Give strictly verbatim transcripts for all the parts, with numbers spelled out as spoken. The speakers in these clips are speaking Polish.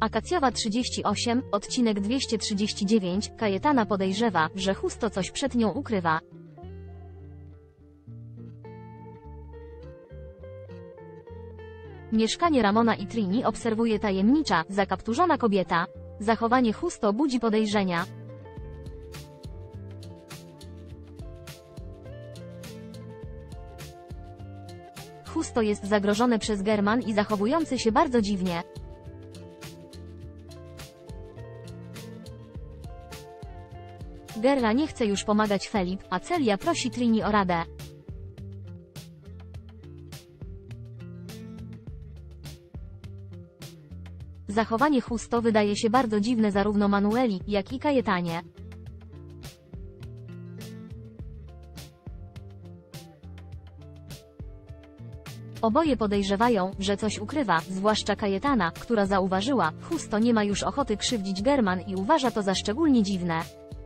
Akacjowa trzydzieści osiem, odcinek dwieście trzydzieści dziewięć, Kajetana podejrzewa, że Justo coś przed nią ukrywa. Mieszkanie Ramona i Trini obserwuje tajemnicza, zakapturzona kobieta. Zachowanie Justo budzi podejrzenia. Justo jest zagrożone przez German i zachowujący się bardzo dziwnie. Gerra nie chce już pomagać Felip, a Celia prosi Trini o radę. Zachowanie Justo wydaje się bardzo dziwne zarówno Manueli, jak i Kajetanie. Oboje podejrzewają, że coś ukrywa, zwłaszcza Kajetana, która zauważyła, Justo nie ma już ochoty krzywdzić German i uważa to za szczególnie dziwne.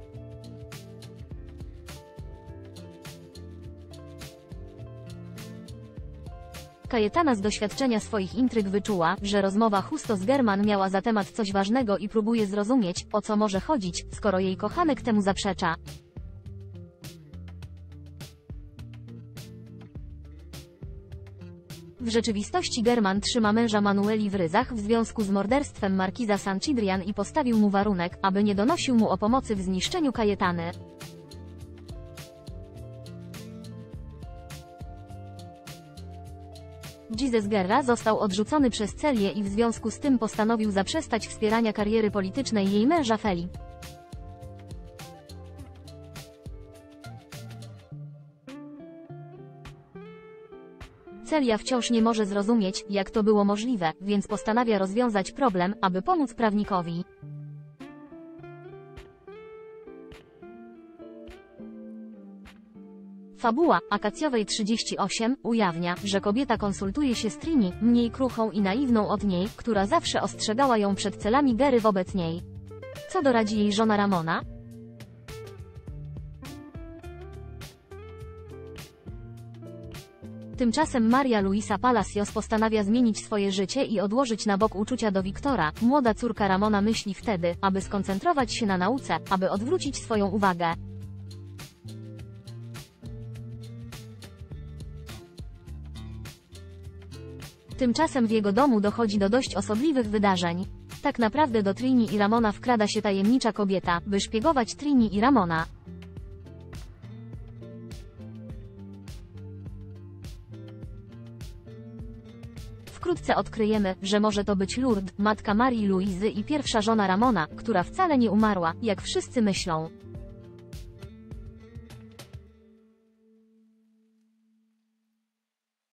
Kajetana z doświadczenia swoich intryg wyczuła, że rozmowa Justo z German miała za temat coś ważnego i próbuje zrozumieć, o co może chodzić, skoro jej kochanek temu zaprzecza. W rzeczywistości German trzyma męża Manueli w ryzach w związku z morderstwem markiza Sanchidrian i postawił mu warunek, aby nie donosił mu o pomocy w zniszczeniu Kajetany. Jesus Gerra został odrzucony przez Celię i w związku z tym postanowił zaprzestać wspierania kariery politycznej jej męża Felip. Celia wciąż nie może zrozumieć, jak to było możliwe, więc postanawia rozwiązać problem, aby pomóc prawnikowi. Fabuła Akacjowej trzydzieści osiem ujawnia, że kobieta konsultuje się z Trini, mniej kruchą i naiwną od niej, która zawsze ostrzegała ją przed celami Gerry wobec niej. Co doradzi jej żona Ramona? Tymczasem Maria Luisa Palacios postanawia zmienić swoje życie i odłożyć na bok uczucia do Wiktora. Młoda córka Ramona myśli wtedy, aby skoncentrować się na nauce, aby odwrócić swoją uwagę. Tymczasem w jego domu dochodzi do dość osobliwych wydarzeń. Tak naprawdę do Trini i Ramona wkrada się tajemnicza kobieta, by szpiegować Trini i Ramona. Wkrótce odkryjemy, że może to być Lourdes, matka Marii Luizy i pierwsza żona Ramona, która wcale nie umarła, jak wszyscy myślą.